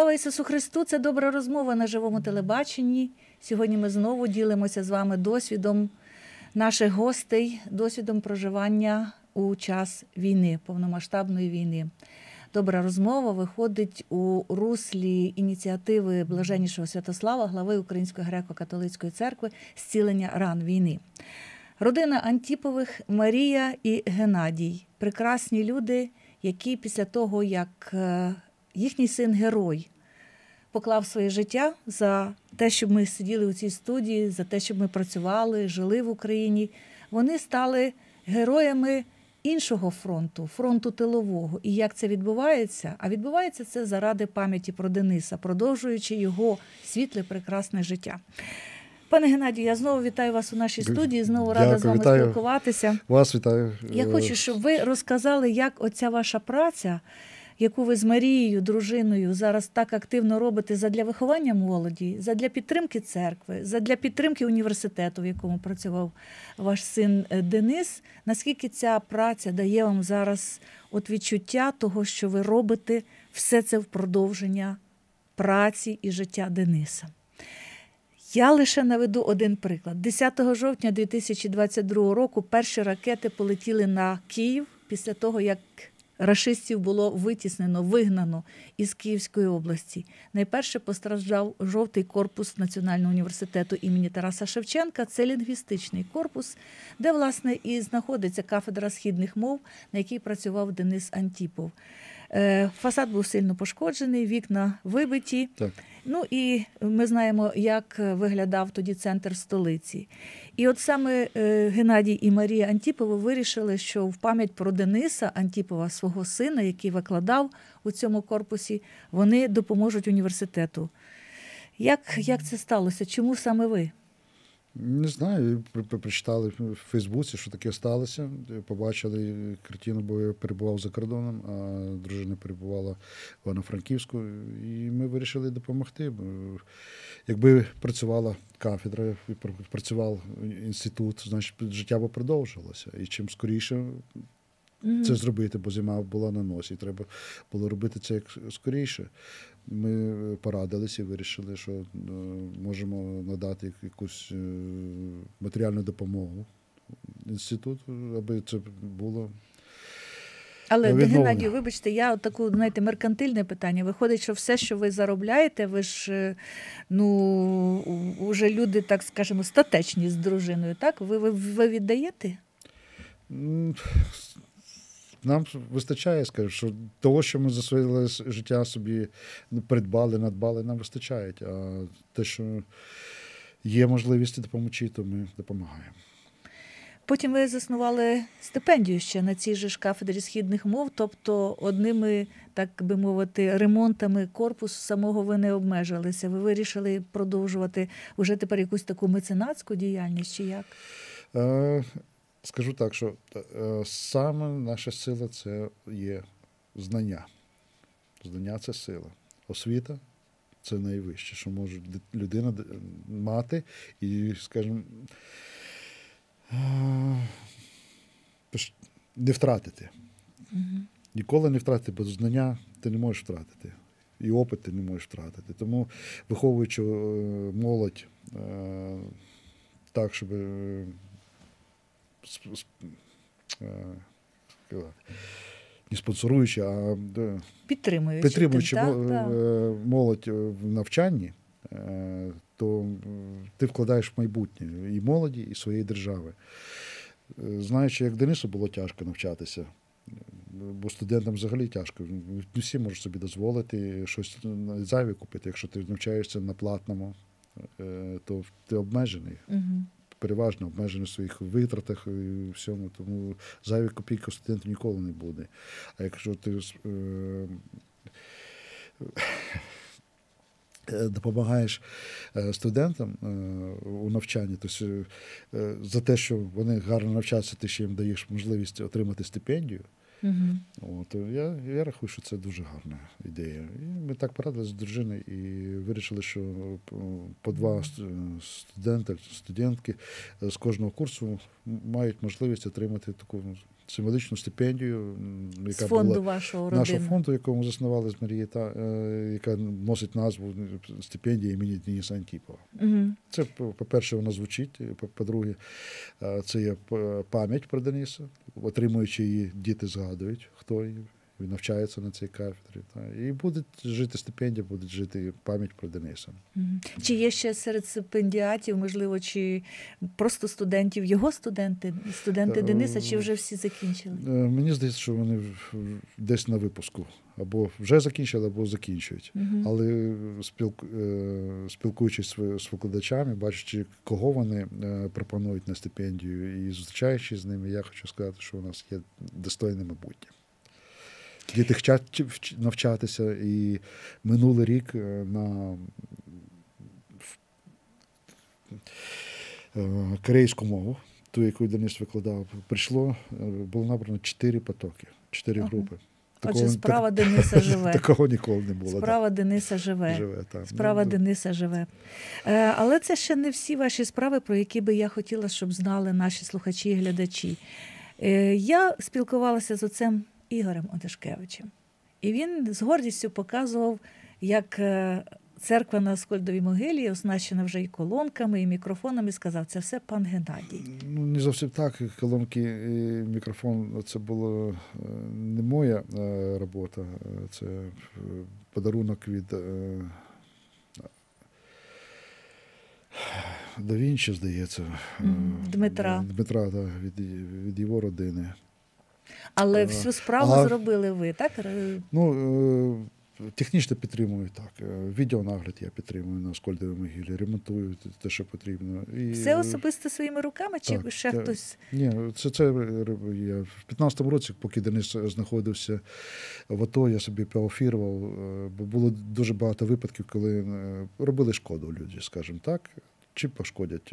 Слава Ісусу Христу! Це «Добра розмова» на живому телебаченні. Сьогодні ми знову ділимося з вами досвідом наших гостей, досвідом проживання у час війни, повномасштабної війни. «Добра розмова» виходить у руслі ініціативи Блаженнішого Святослава, глави Української греко-католицької церкви «Зцілення ран війни». Родина Антіпових Марія і Геннадій – прекрасні люди, які після того, як їхній син-герой поклав своє життя за те, щоб ми сиділи у цій студії, за те, щоб ми працювали, жили в Україні, вони стали героями іншого фронту, фронту тилового. І як це відбувається? А відбувається це заради пам'яті про Дениса, продовжуючи його світле, прекрасне життя. Пане Геннадію, я знову вітаю вас у нашій студії, знову рада з вами спілкуватися. Вас вітаю. Я хочу, щоб ви розказали, як оця ваша праця, яку ви з Марією, дружиною, зараз так активно робите задля виховання молоді, задля підтримки церкви, задля підтримки університету, в якому працював ваш син Денис, наскільки ця праця дає вам зараз от відчуття того, що ви робите все це в продовження праці і життя Дениса. Я лише наведу один приклад. 10 жовтня 2022 року перші ракети полетіли на Київ після того, як рашистів було витіснено, вигнано із Київської області. Найперше постраждав жовтий корпус Національного університету імені Тараса Шевченка. Це лінгвістичний корпус, де, власне, і знаходиться кафедра східних мов, на якій працював Денис Антіпов. Фасад був сильно пошкоджений, вікна вибиті. Так. Ну і ми знаємо, як виглядав тоді центр столиці. І от саме Геннадій і Марія Антіпови вирішили, що в пам'ять про Дениса Антіпова, свого сина, який викладав у цьому корпусі, вони допоможуть університету. Як це сталося? Чому саме ви? Не знаю, прочитали в Фейсбуці, що таке сталося. Побачили картину, бо я перебував за кордоном, а дружина перебувала в Івано-Франківську. І ми вирішили допомогти. Якби працювала кафедра, працював інститут, значить життя б продовжилося. І чим скоріше це зробити, бо зима була на носі, і треба було робити це як скоріше. Ми порадилися і вирішили, що можемо надати якусь матеріальну допомогу інституту, аби це було. Але, Геннадію, вибачте, я таку, знаєте, меркантильне питання. Виходить, що все, що ви заробляєте, ви ж, уже люди, так скажемо, статечні з дружиною, так? Ви віддаєте? Нам вистачає, скажу, що того, що ми за своє життя собі придбали, надбали, нам вистачає. А те, що є можливість допомогти, то ми допомагаємо. Потім ви заснували стипендію ще на цій же ж кафедрі східних мов, тобто одними, так би мовити, ремонтами корпусу самого ви не обмежилися. Ви вирішили продовжувати вже тепер якусь таку меценатську діяльність, чи як? Скажу так, що саме наша сила – це є знання. Знання – це сила. Освіта – це найвище, що може людина мати і, скажімо, не втратити. Ніколи не втратити, бо знання ти не можеш втратити. І опит ти не можеш втратити. Тому, виховуючи молодь так, щоб не спонсоруючи, а підтримуючи молодь в навчанні, то ти вкладаєш в майбутнє і молоді, і своєї держави. Знаючи, як Денису було тяжко навчатися, бо студентам взагалі тяжко. Не всі можуть собі дозволити щось зайве купити. Якщо ти навчаєшся на платному, то ти обмежений. Переважно обмежений в своїх витратах і всьому, тому зайві копійки у студентів ніколи не буде. А якщо ти допомагаєш студентам у навчанні, то за те, що вони гарно навчаються, ти ще їм даєш можливість отримати стипендію, Мгм. От, я рахую, що це дуже гарна ідея. І ми так порадилися з дружиною і вирішили, що по два студентки з кожного курсу мають можливість отримати таку символічну стипендію, З яка фонду була вашого нашого родини. фонду, якому заснували з Марії, яка носить назву стипендія імені Дениса Антіпова. Мгм. Це, по-перше, вона звучить, по-друге, це є пам'ять про Дениса. Отримуючи її, діти згадують, хто її, він навчається на цій кафедрі. І буде жити стипендія, буде жити пам'ять про Дениса. Мгм. Чи є ще серед стипендіатів, можливо, чи просто студентів, його студенти Дениса, чи вже всі закінчили? Мені здається, що вони десь на випуску. Або вже закінчили, або закінчують. Мгм. Але спілкуючись з викладачами, бачачи, кого вони пропонують на стипендію і зустрічаючись з ними, я хочу сказати, що у нас є достойне майбутнє. Діти хочуть навчатися, і минулий рік на корейську мову, ту, яку Денис викладав, було набрано 4 потоки, 4 Ага. групи. Отже, справа Дениса живе. Такого ніколи не було. Справа Дениса живе. Живе, так. Справа Ну, Дениса живе. Але це ще не всі ваші справи, про які би я хотіла, щоб знали наші слухачі і глядачі. Я спілкувалася з отцем Ігорем Одешкевичем. І він з гордістю показував, як церква на Аскольдовій могилі, оснащена вже і колонками, і мікрофонами, сказав, це все пан Геннадій. Ну, не зовсім так. Колонки і мікрофон, це була не моя робота, це подарунок від Да Вінчі, здається. Дмитра. Дмитра, так, від його родини. Але всю справу зробили ви, так? Ну, технічно підтримую, так. Відеонагляд я підтримую на Аскольдовій могилі, ремонтую те, що потрібно. І Все особисто своїми руками, чи так, ще хтось? Ні, це я в 15-му році, поки Денис знаходився в АТО, я собі проафірував, бо було дуже багато випадків, коли робили шкоду люди, скажімо так, чи пошкодять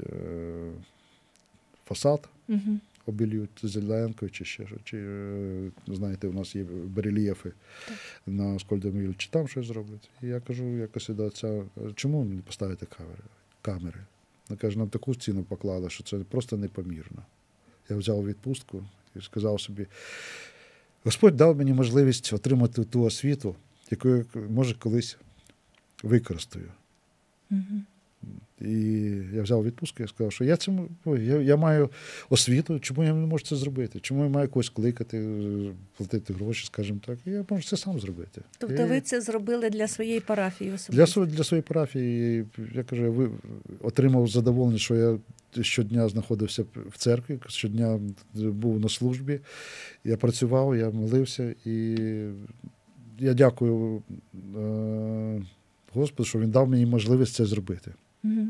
фасад, Угу. обілюють зеленкою, чи ще що, чи, знаєте, у нас є барельєфи на Аскольдовій могилі, чи там щось зроблять. І я кажу якось до отця, чому не поставити камери? Він каже, нам таку ціну поклали, що це просто непомірно. Я взяв відпустку і сказав собі, Господь дав мені можливість отримати ту освіту, яку я, може, колись використаю. Угу. І я взяв відпустку, я сказав, що я маю освіту, чому я не можу це зробити? Чому я маю когось кликати, платити гроші, скажімо так, і я можу це сам зробити. Тобто ви це зробили для своєї парафії особисто? Для своєї парафії, я кажу, отримав задоволення, що я щодня знаходився в церкві, щодня був на службі, я працював, я молився, і я дякую Господу, що він дав мені можливість це зробити. Угу.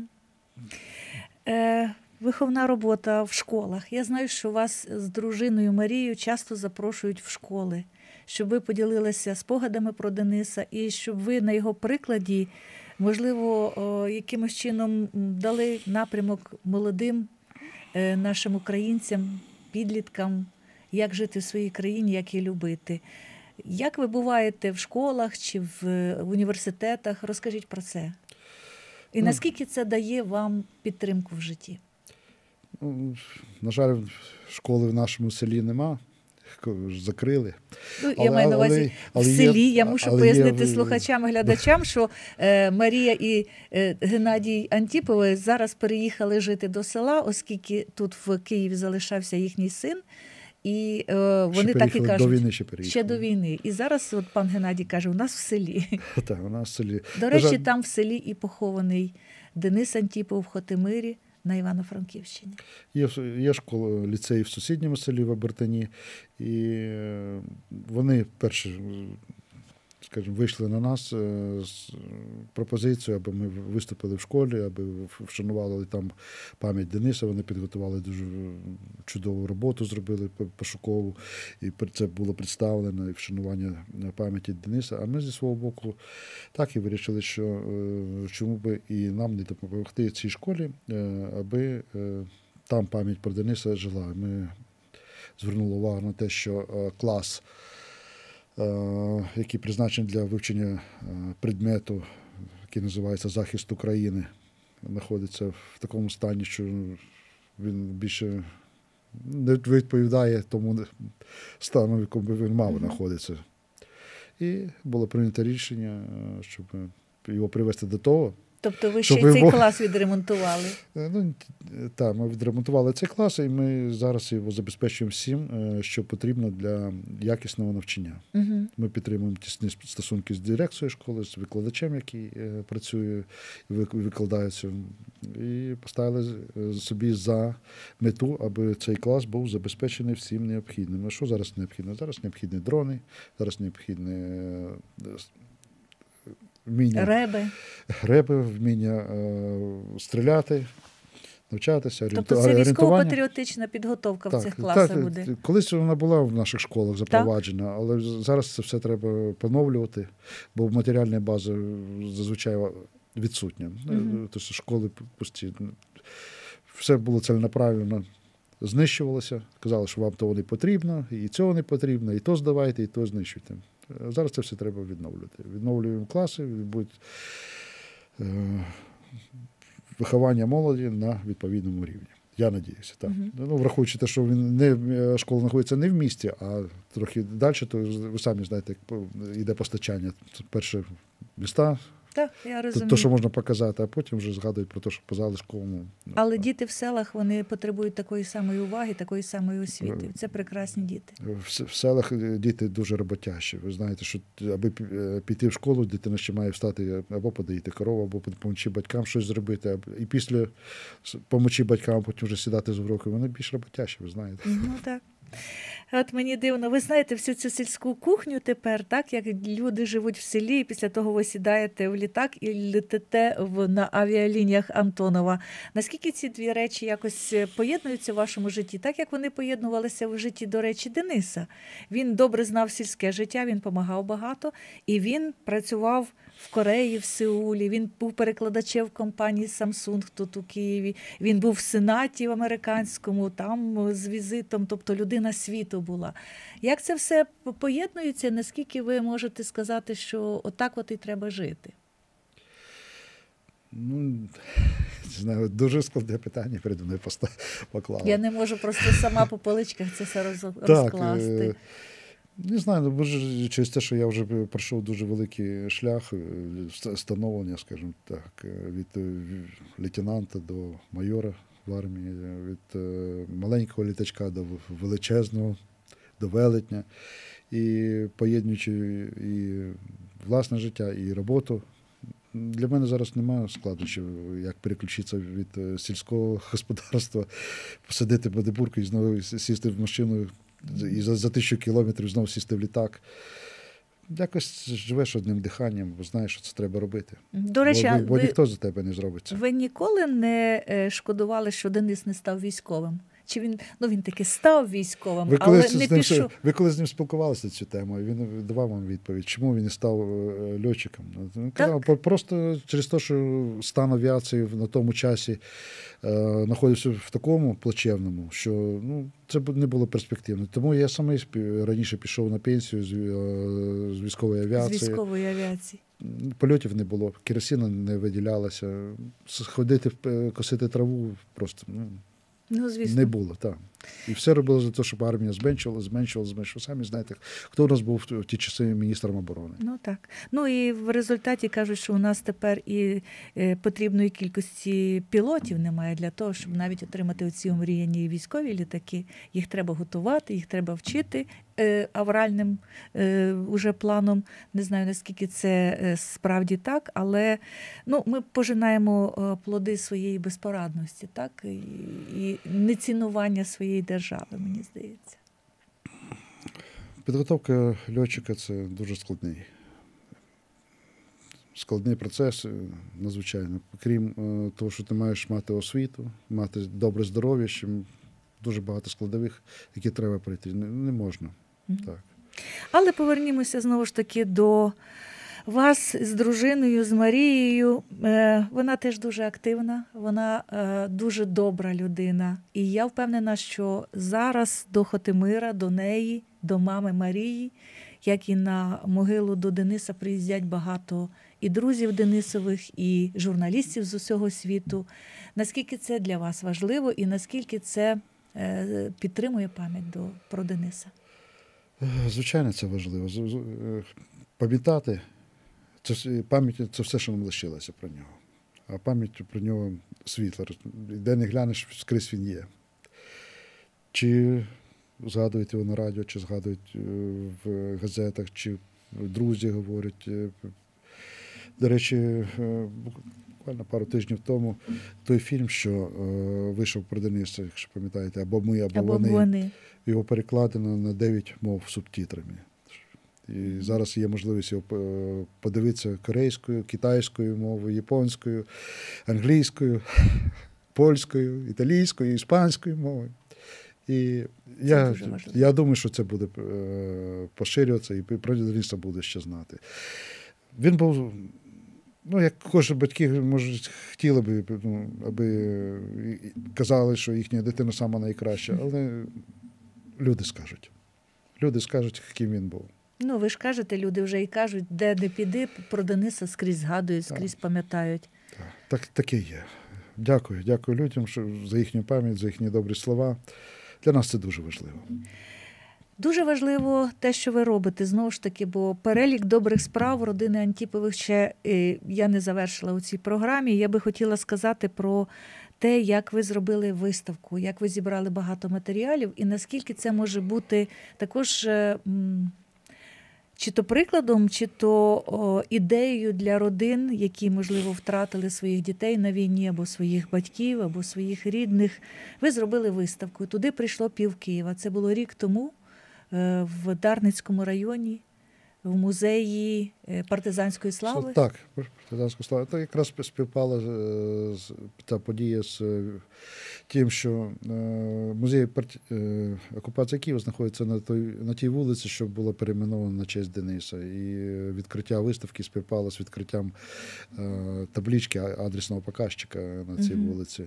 Виховна робота в школах. Я знаю, що вас з дружиною Марією часто запрошують в школи, щоб ви поділилися спогадами про Дениса і щоб ви на його прикладі, можливо, якимось чином дали напрямок молодим нашим українцям, підліткам, як жити в своїй країні, як її любити. Як ви буваєте в школах чи в університетах? Розкажіть про це. І наскільки це дає вам підтримку в житті? На жаль, школи в нашому селі нема, закрили. Ну, я маю на увазі, в селі, я мушу пояснити слухачам і глядачам, що Марія і Геннадій Антіпови зараз переїхали жити до села, оскільки тут в Києві залишався їхній син. І вони так і кажуть, до війни ще до війни. І зараз от пан Геннадій каже, у нас в селі. Так, у нас в селі. До речі, там в селі і похований Денис Антіпов в Хотимирі на Івано-Франківщині. Є школа, ліцей в сусідньому селі в Абертані, і вони перші, скажімо, вийшли на нас з пропозицією, аби ми виступили в школі, аби вшанували там пам'ять Дениса. Вони підготували дуже чудову роботу, зробили пошукову, і це було представлено, і вшанування пам'яті Дениса. А ми зі свого боку так і вирішили, що чому би і нам не допомогти цій школі, аби там пам'ять про Дениса жила. Ми звернуло увагу на те, що клас, який призначений для вивчення предмету, який називається «Захист України», знаходиться в такому стані, що він більше не відповідає тому стану, в якому він мав знаходитися. І було прийнято рішення, щоб його привести до того. Тобто ви ще й цей клас відремонтували? Ну, так, ми відремонтували цей клас, і ми зараз його забезпечуємо всім, що потрібно для якісного навчання. Угу. Ми підтримуємо тісні стосунки з дирекцією школи, з викладачем, який працює і викладається. І поставили собі за мету, аби цей клас був забезпечений всім необхідним. А що зараз необхідно? Зараз необхідні дрони, зараз необхідні вміння реби, вміння стріляти, навчатися, тобто це військово-патріотична підготовка в цих класах буде? Колись вона була в наших школах запроваджена, але зараз це все треба поновлювати, бо матеріальна база зазвичай відсутня. Тобто школи пусті. Все було ціленаправленно. Знищувалося, казали, що вам того не потрібно, і цього не потрібно, і то здавайте, і то знищуйте. Зараз це все треба відновлювати. Відновлюємо класи, буде виховання молоді на відповідному рівні. Я надіюся, так. Ну, враховуючи те, що школа знаходиться не в місті, а трохи далі, то ви самі знаєте, як йде постачання. Перше міста. Так, я розумію. То, що можна показати, а потім вже згадують про те, що по залишковому. Але діти в селах, вони потребують такої самої уваги, такої самої освіти. Це прекрасні діти. В селах діти дуже роботящі. Ви знаєте, що аби піти в школу, дитина ще має встати або подоїти корову, або допомогти батькам щось зробити. І після допомоги батькам потім вже сідати з уроки. Вони більш роботящі, ви знаєте. Ну так. От мені дивно, ви знаєте всю цю сільську кухню тепер, так, як люди живуть в селі, і після того ви сідаєте в літак і летите на авіалініях Антонова. Наскільки ці дві речі якось поєднуються в вашому житті, так як вони поєднувалися в житті, до речі, Дениса? Він добре знав сільське життя, він допомагав багато, і він працював в Кореї, в Сеулі, він був перекладачем в компанії Samsung тут у Києві, він був в Сенаті в американському, там з візитом, тобто людина світу була. Як це все поєднується, наскільки ви можете сказати, що отак от і треба жити? Ну, не знаю, дуже складне питання передо мною поклали. Я не можу просто сама по поличках це все розкласти. Не знаю, може через те, що я вже пройшов дуже великий шлях становлення, скажімо так, від лейтенанта до майора в армії, від маленького літачка до величезного, до велетня. І поєднуючи і власне життя, і роботу. Для мене зараз немає складнощів, як переключитися від сільського господарства, посадити бадибурку і знову сісти в машину, і за 1000 кілометрів знову сісти в літак. Якось живеш одним диханням, бо знаєш, що це треба робити. До речі, бо ніхто за тебе не зробить це. Ви ніколи не шкодували, що Денис не став військовим? Чи він таки став військовим, але не пішов? Ви коли з ним спілкувалися на цю тему, він давав вам відповідь, чому він не став льотчиком. Він казав, просто через те, що стан авіації на тому часі знаходився в такому плачевному, що це не було перспективно. Тому я сам раніше пішов на пенсію з військової авіації. З військової авіації. Польотів не було, керосину не виділялося. Ходити, косити траву просто звісно. Не було, так. І все робило за те, щоб армія зменшувала. Самі знаєте, хто у нас був в ті часи міністром оборони. Ну так. І в результаті кажуть, що у нас тепер і потрібної кількості пілотів немає для того, щоб навіть отримати оці омріяні військові літаки. Їх треба готувати, їх треба вчити авральним уже планом. Не знаю, наскільки це справді так, але ми пожинаємо плоди своєї безпорадності, так? І нецінування своєї держави, мені здається. Підготовка льотчика – це дуже складний процес, надзвичайно. Крім того, що ти маєш мати освіту, мати добре здоров'я, ще дуже багато складових, які треба пройти. Не можна. Так. Але повернімося знову ж таки до вас з дружиною, з Марією. Вона теж дуже активна, вона дуже добра людина. І я впевнена, що зараз до Хотимира, до неї, до мами Марії, як і на могилу до Дениса, приїздять багато і друзів Денисових, і журналістів з усього світу. Наскільки це для вас важливо і наскільки це підтримує пам'ять про Дениса? Звичайно, це важливо. Пам'ятати, пам'ять – це все, що нам лишилося про нього. А пам'ять про нього світла. Де не глянеш, скрізь він є. Чи згадують його на радіо, чи згадують в газетах, чи друзі говорять. До речі, буквально пару тижнів тому той фільм, що вийшов про Дениса, якщо пам'ятаєте, «Або ми, або вони», його перекладено на 9 мов субтитрами. І зараз є можливість його подивитися корейською, китайською мовою, японською, англійською, польською, італійською, іспанською мовою. І я думаю, що це буде поширюватися, і про Дениса буде ще знати. Він був, як кожен батьки, може, хотіли б, аби казали, що їхня дитина сама найкраща, але люди скажуть. Люди скажуть, яким він був. Ви ж кажете, люди вже і кажуть, де не піди, про Дениса скрізь згадують, скрізь пам'ятають. Так, таке є. Дякую людям за їхню пам'ять, за їхні добрі слова. Для нас це дуже важливо. Дуже важливо те, що ви робите, знову ж таки, бо перелік добрих справ родини Антіпових ще я не завершила у цій програмі. Я би хотіла сказати про те, як ви зробили виставку, як ви зібрали багато матеріалів і наскільки це може бути також чи то прикладом, чи то ідеєю для родин, які, можливо, втратили своїх дітей на війні, або своїх батьків, або своїх рідних. Ви зробили виставку. Туди прийшло пів Києва. Це було рік тому в Дарницькому районі, в музеї партизанської слави. Так, партизанської слави. Це якраз співпала ця подія з тим, що музей окупації Києва знаходиться на тій вулиці, що було перейменовано на честь Дениса. І відкриття виставки співпало з відкриттям таблички адресного показчика на цій вулиці.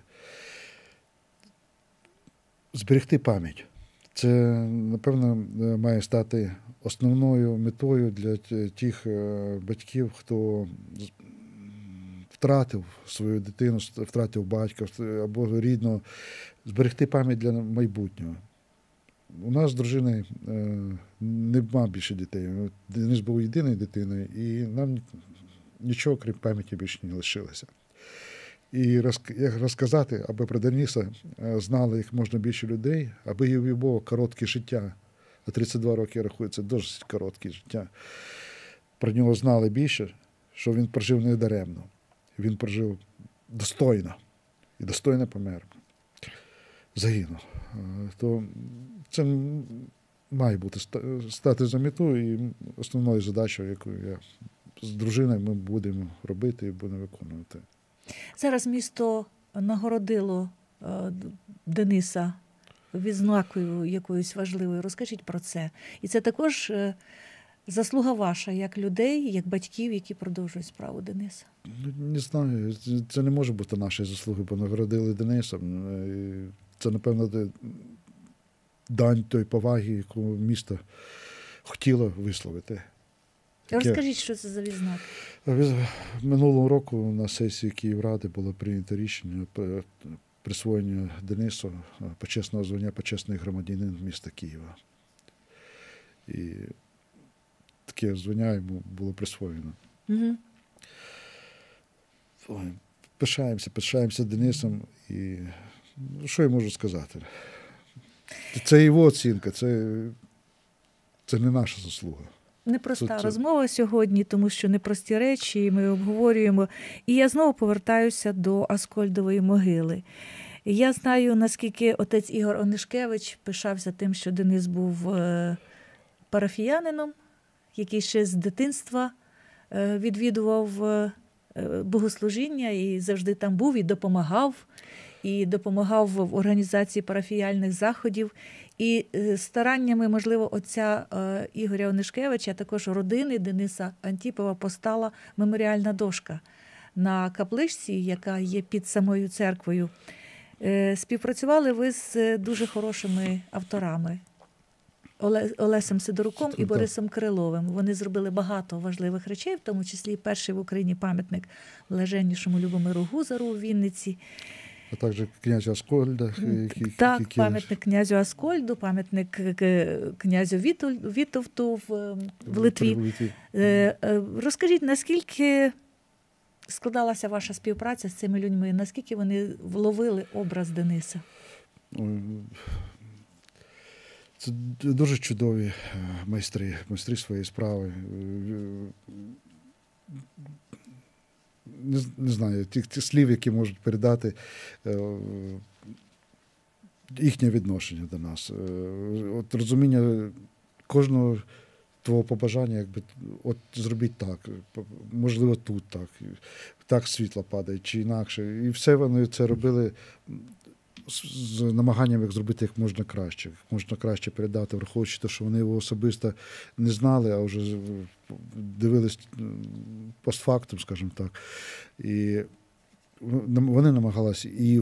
Зберегти пам'ять. Це, напевно, має стати основною метою для тих батьків, хто втратив свою дитину, втратив батька або рідного, зберегти пам'ять для майбутнього. У нас з дружиною нема більше дітей. Денис був єдиною дитиною, і нам нічого, крім пам'яті, більше не лишилося. І як розказати, аби про Дениса знали як можна більше людей, аби його було коротке життя, а 32 роки рахується досить коротке життя, про нього знали більше, що він прожив не даремно. Він прожив достойно. І достойно помер. Загинув. То це має бути стати за мету і основною задачею, яку я з дружиною ми будемо робити і будемо виконувати. Зараз місто нагородило Дениса відзнакою якоюсь важливою. Розкажіть про це. І це також заслуга ваша, як людей, як батьків, які продовжують справу Дениса. Не знаю, це не може бути нашою заслугою, бо нагородили Дениса. Це, напевно, дань той поваги, яку місто хотіло висловити. Розкажіть, що це за відзнак? Минулого року на сесії Київради було прийнято рішення про присвоєння Денису почесного звання почесний громадянин міста Києва. І таке звання йому було присвоєно. Угу. Пишаємося Денисом. І що я можу сказати? Це його оцінка, це не наша заслуга. Непроста розмова сьогодні, тому що непрості речі ми обговорюємо. І я знову повертаюся до Аскольдової могили. Я знаю, наскільки отець Ігор Онишкевич пишався тим, що Денис був парафіянином, який ще з дитинства відвідував богослужіння і завжди там був, і допомагав в організації парафіяльних заходів. І стараннями, можливо, отця Ігоря Онишкевича, а також родини Дениса Антіпова постала меморіальна дошка на капличці, яка є під самою церквою. Співпрацювали ви з дуже хорошими авторами. Олесем Сидоруком і Борисом Криловим. Вони зробили багато важливих речей, в тому числі перший в Україні пам'ятник блаженнішому Любомиру Гузару у Вінниці. А також князю Аскольда. Так, пам'ятник князю Аскольду, пам'ятник князю Вітовту в Литві. Розкажіть, наскільки складалася ваша співпраця з цими людьми? Наскільки вони вловили образ Дениса? Це дуже чудові майстри своєї справи. Не знаю, тих слів, які можуть передати їхнє відношення до нас. От розуміння кожного твого побажання, якби от зробіть так, можливо, тут так світло падає, чи інакше. І все вони це робили з намаганням як зробити як можна краще передати, враховуючи те, що вони його особисто не знали, а вже дивились постфактум, скажімо так. І вони намагалися, і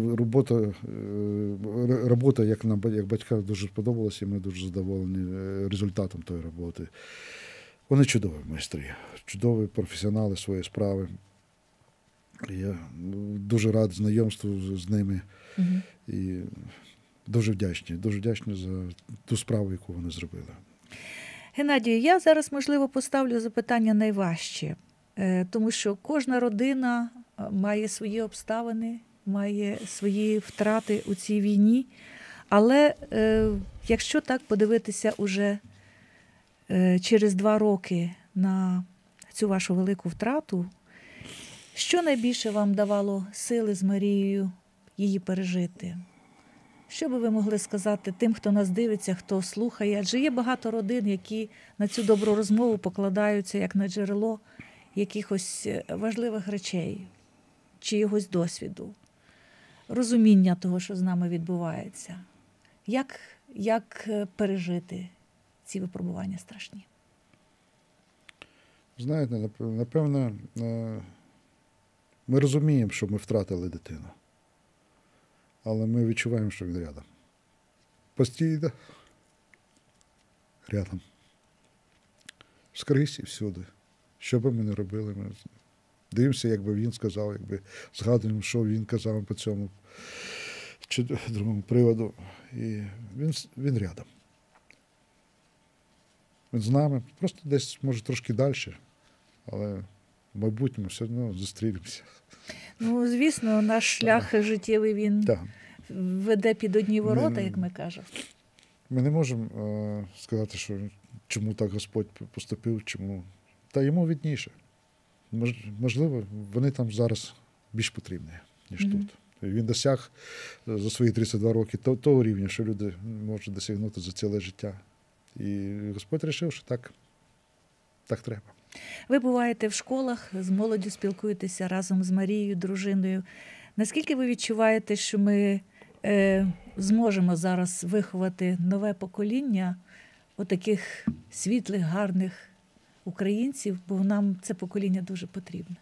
робота як батькам дуже сподобалася, і ми дуже задоволені результатом тої роботи. Вони чудові майстри, чудові професіонали своєї справи. Я дуже радий знайомству з ними. І дуже вдячні за ту справу, яку вони зробили. Геннадію, я зараз, можливо, поставлю запитання найважче, тому що кожна родина має свої обставини, має свої втрати у цій війні. Але якщо так подивитися уже через 2 роки на цю вашу велику втрату, що найбільше вам давало сили з Марією її пережити? Що би ви могли сказати тим, хто нас дивиться, хто слухає? Адже є багато родин, які на цю добру розмову покладаються як на джерело якихось важливих речей, чиїгось досвіду, розуміння того, що з нами відбувається. Як пережити ці випробування страшні? Знаєте, напевно, ми розуміємо, що ми втратили дитину. Але ми відчуваємо, що він рядом. Постійно рядом. Скрізь і всюди. Що би ми не робили, ми дивимося, як би він сказав, якби згадуємо, що він казав по цьому чи другому приводу. І він рядом. Він з нами, просто десь, може, трошки далі, але в майбутньому все одно зустрінемося. Ну, звісно, наш шлях життєвий, він веде під одні ворота, як ми кажемо. Ми не можемо сказати, що чому так Господь поступив, чому. Та йому відніше. Можливо, вони там зараз більш потрібні, ніж тут. Він досяг за свої 32 роки того рівня, що люди можуть досягнути за ціле життя. І Господь вирішив, що так треба. Ви буваєте в школах, з молоддю спілкуєтеся разом з Марією, дружиною. Наскільки ви відчуваєте, що ми зможемо зараз виховати нове покоління отаких світлих, гарних українців, бо нам це покоління дуже потрібне?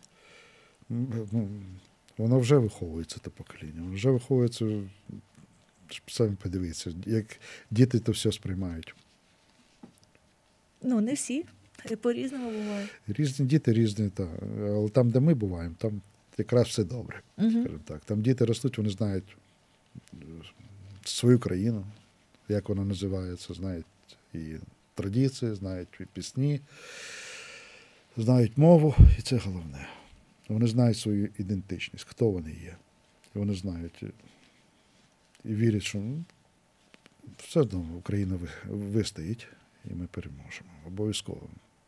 Воно вже виховується, те покоління. Воно вже виховується, самі подивіться, як діти то все сприймають. Ну, не всі. По-різному буває. Різні діти, різні, так. Але там, де ми буваємо, там якраз все добре, скажімо так. Там діти ростуть, вони знають свою країну, як вона називається, знають і традиції, знають і пісні, знають мову, і це головне. Вони знають свою ідентичність, хто вони є. І вони знають і вірять, що все одно Україна вистоїть, і ми переможемо. Обов'язково.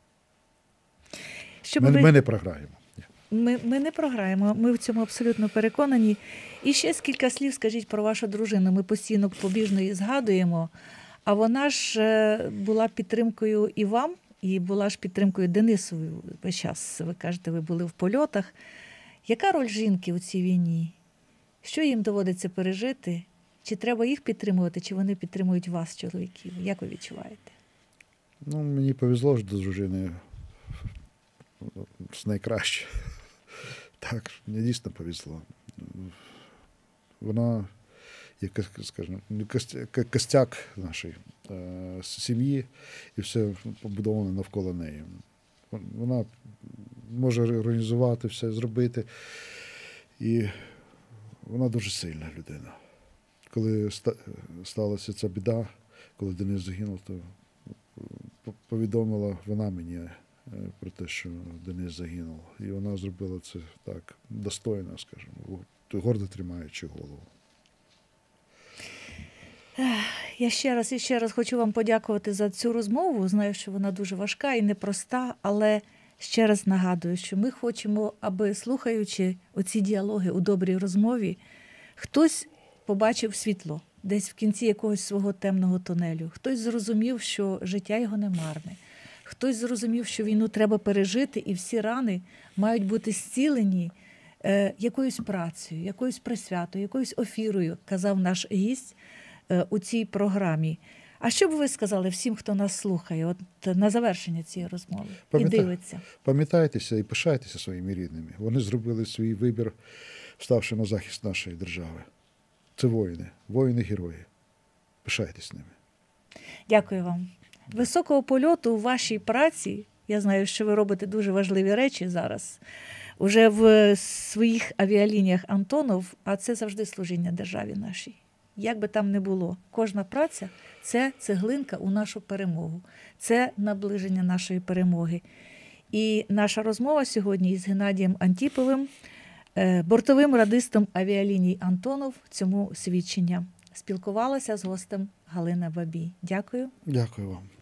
Ми не програємо. Ми не програємо, ми в цьому абсолютно переконані. І ще кілька слів скажіть про вашу дружину. Ми постійно побіжно її згадуємо, а вона ж була підтримкою і вам, і була ж підтримкою Денисові весь час. Ви кажете, ви були в польотах. Яка роль жінки у цій війні? Що їм доводиться пережити? Чи треба їх підтримувати, чи вони підтримують вас, чоловіків? Як ви відчуваєте? Ну, мені повезло ж до дружини з найкраще. Так, мені дійсно повезло. Вона, як скажімо, костяк нашої сім'ї, і все побудовано навколо неї. Вона може організувати все, зробити. І вона дуже сильна людина. Коли сталася ця біда, коли Денис загинув, то повідомила вона мені про те, що Денис загинув. І вона зробила це так достойно, скажімо, гордо тримаючи голову. Я ще раз хочу вам подякувати за цю розмову. Знаю, що вона дуже важка і непроста, але ще раз нагадую, що ми хочемо, аби, слухаючи оці діалоги у добрій розмові, хтось побачив світло десь в кінці якогось свого темного тунелю, хтось зрозумів, що життя його не марне, хтось зрозумів, що війну треба пережити, і всі рани мають бути зцілені якоюсь працею, якоюсь присвятою, якоюсь офірою, казав наш гість у цій програмі. А що б ви сказали всім, хто нас слухає, от на завершення цієї розмови і дивиться? Пам'ятайтеся і пишайтеся своїми рідними. Вони зробили свій вибір, ставши на захист нашої держави. Це воїни, воїни-герої. Пишайтесь ними. Дякую вам. Високого польоту у вашій праці. Я знаю, що ви робите дуже важливі речі зараз. Уже в своїх авіалініях Антонов, а це завжди служіння державі нашій. Як би там не було, кожна праця – це цеглинка у нашу перемогу. Це наближення нашої перемоги. І наша розмова сьогодні із Геннадієм Антіповим, бортовим радистом авіаліній Антонов, цьому свідчення. Спілкувалася з гостем Галина Бабій. Дякую. Дякую вам.